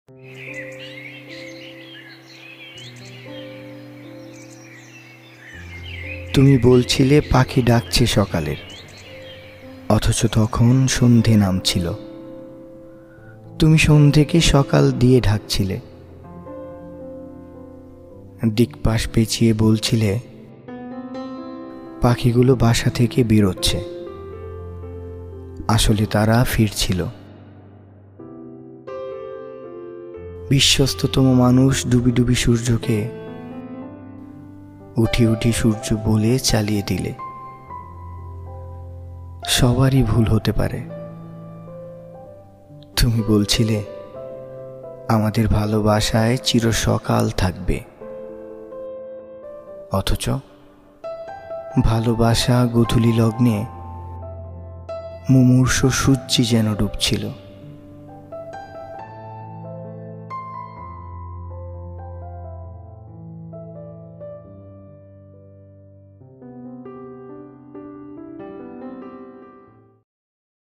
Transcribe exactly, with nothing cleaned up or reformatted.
তুমি বলছিলে পাখি ডাকছে সকালের, অথচ তখন সন্ধে নামছিল। তুমি সন্ধেকে সকাল দিয়ে ঢাকছিলে। দিকপাশ পেঁচিয়ে বলছিলে পাখিগুলো বাসা থেকে বেরোচ্ছে, আসলে তারা ফিরছিল। বিশ্বস্ততম মানুষ ডুবি ডুবি সূর্যকে উঠি উঠি সূর্য বলে চালিয়ে দিলে। সবারই ভুল হতে পারে। তুমি বলছিলে আমাদের ভালোবাসায় চির সকাল থাকবে, অথচ ভালোবাসা গোধূলি লগ্নে মুমূর্ষু সূর্যি যেন ডুবছিল।